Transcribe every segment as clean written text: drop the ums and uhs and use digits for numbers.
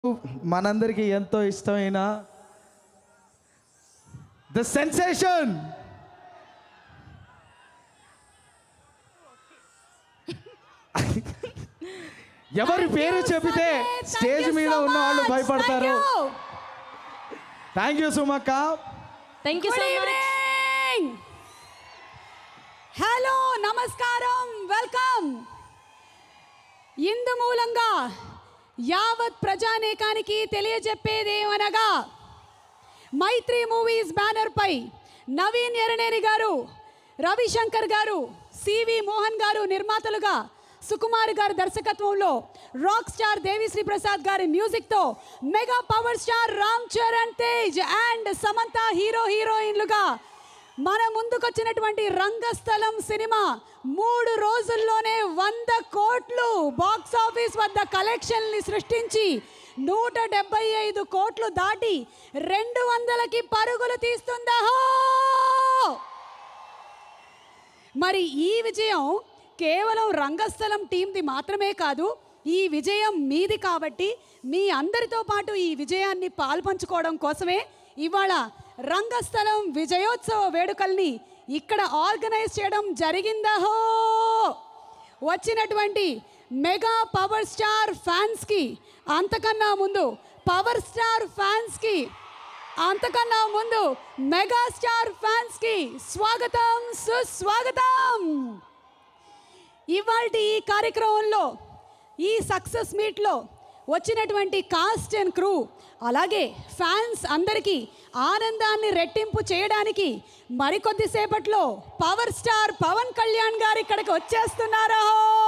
మనందరికీ ఎంతో ఇష్టమైన ద సెన్సేషన్ ఎవరి పేరు చెబితే స్టేజ్ మీద ఉన్న వాళ్ళు భయపడతారు. థ్యాంక్ యూ సుమక్క. Thank you so much. Hello, నమస్కారం, వెల్కమ్. ఇందు మూలంగా యావత్ ప్రజానేకానికి తెలియజెప్పేదేమనగా మైత్రి మూవీస్ బ్యానర్ పై నవీన్ ఎర్రనేని గారు, రవి శంకర్ గారు, సివి మోహన్ గారు నిర్మాతలుగా, సుకుమార్ గారి దర్శకత్వంలో రాక్ స్టార్ దేవి శ్రీ ప్రసాద్ గారి మ్యూజిక్తో mega power star Ram Charan Tej and Samantha హీరోయిన్లుగా మన ముందుకొచ్చినటువంటి రంగస్థలం సినిమా 3 రోజుల్లోనే 100 కోట్లు బాక్స్ ఆఫీస్ వద్ద కలెక్షన్ని సృష్టించి 175 కోట్లు దాటి 200కి పరుగులు తీస్తుందా. మరి ఈ విజయం కేవలం రంగస్థలం టీంది మాత్రమే కాదు, ఈ విజయం మీది. కాబట్టి మీ అందరితో పాటు ఈ విజయాన్ని పాల్పంచుకోవడం కోసమే ఇవాళ రంగస్థలం విజయోత్సవ వేడుకల్ని ఇక్కడ ఆర్గనైజ్ చేయడం జరిగిందహో. వచ్చినటువంటి మెగా పవర్ స్టార్ ఫ్యాన్స్కి, అంతకన్నా ముందు పవర్ స్టార్ ఫ్యాన్స్కి, అంతకన్నా ముందు మెగాస్టార్ ఫ్యాన్స్కి స్వాగతం, సుస్వాగతం. ఇవాల్టి ఈ కార్యక్రమంలో, ఈ సక్సెస్ మీట్లో వచ్చినటువంటి కాస్ట్ అండ్ క్రూ అలాగే ఫ్యాన్స్ అందరికీ ఆనందాన్ని రెట్టింపు చేయడానికి మరికొద్దిసేపట్లో పవర్ స్టార్ పవన్ కళ్యాణ్ గారు ఇక్కడికి వచ్చేస్తున్నారా.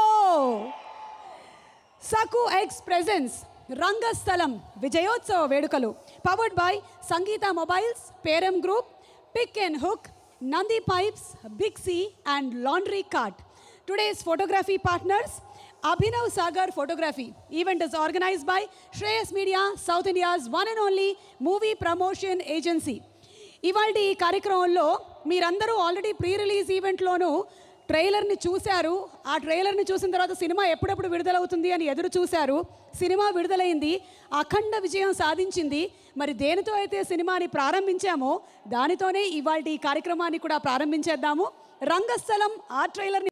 సకు ఎక్స్ ప్రెజెన్స్ రంగస్థలం విజయోత్సవ వేడుకలు powered by Sangeetha mobiles, Peram group, pick and hook, Nandi pipes, big C and laundry cart. Today's photography partners, Abhinav Sagar Photography. Event is organized by Shreyas Media, South India's one and only movie promotion agency. ఇవాల్టి ఈ కార్యక్రమంలో మీరందరూ already pre release ఈవెంట్లోనూ ట్రైలర్ని చూశారు. ఆ ట్రైలర్ని చూసిన తర్వాత సినిమా ఎప్పుడెప్పుడు విడుదలవుతుంది అని ఎదురు చూశారు. సినిమా విడుదలైంది, అఖండ విజయం సాధించింది. మరి దేనితో అయితే సినిమాని ప్రారంభించామో దానితోనే ఇవాల్టి ఈ కార్యక్రమాన్ని కూడా ప్రారంభించేద్దాము. రంగస్థలం ఆ ట్రైలర్ని